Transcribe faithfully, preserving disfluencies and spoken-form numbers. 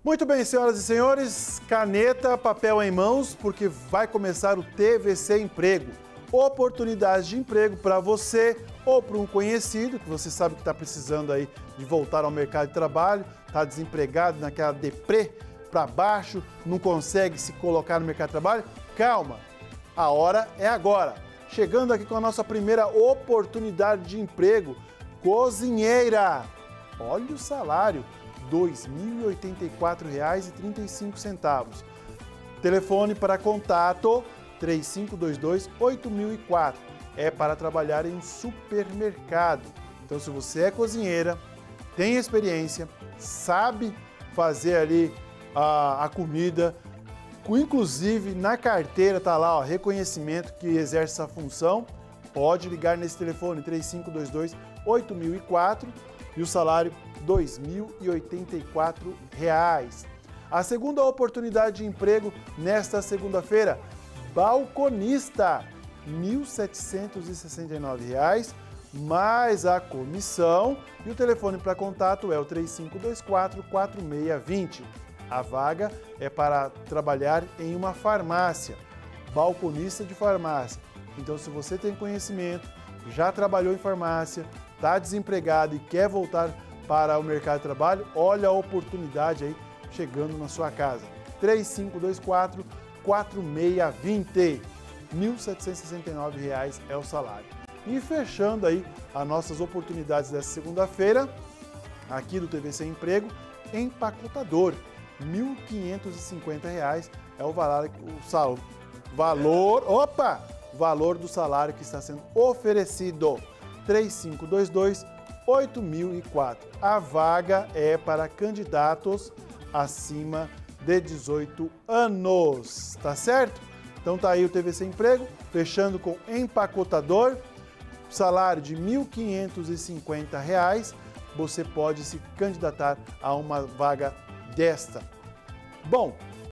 Muito bem, senhoras e senhores, caneta, papel em mãos, porque vai começar o T V C Emprego. Oportunidades de emprego para você ou para um conhecido, que você sabe que está precisando aí de voltar ao mercado de trabalho, está desempregado naquela deprê para baixo, não consegue se colocar no mercado de trabalho. Calma, a hora é agora. Chegando aqui com a nossa primeira oportunidade de emprego, cozinheira. Olha o salário, dois mil e oitenta e quatro reais e trinta e cinco centavos. Telefone para contato três cinco dois dois, oito mil e quatro. É para trabalhar em um supermercado. Então, se você é cozinheira, tem experiência, sabe fazer ali a, a comida, inclusive na carteira está lá, ó, reconhecimento que exerce essa função, pode ligar nesse telefone três cinco dois dois, oito mil e quatro e o salário dois mil e oitenta e quatro reais. A segunda oportunidade de emprego nesta segunda-feira, balconista, mil setecentos e sessenta e nove reais, mais a comissão, e o telefone para contato é o três cinco dois quatro, quatro seis dois zero. A vaga é para trabalhar em uma farmácia, balconista de farmácia. Então, se você tem conhecimento, já trabalhou em farmácia, está desempregado e quer voltar para o mercado de trabalho, olha a oportunidade aí chegando na sua casa. três cinco dois quatro, quatro seis dois zero. mil setecentos e sessenta e nove reais é o salário. E fechando aí as nossas oportunidades dessa segunda-feira, aqui do T V C Emprego, empacotador. mil quinhentos e cinquenta reais é o valor, o sal, valor, opa, valor do salário que está sendo oferecido. três cinco dois dois, oito mil e quatro. A vaga é para candidatos acima de dezoito anos, tá certo? Então tá aí o T V C Emprego, fechando com empacotador, salário de mil quinhentos e cinquenta reais, você pode se candidatar a uma vaga desta. Bom,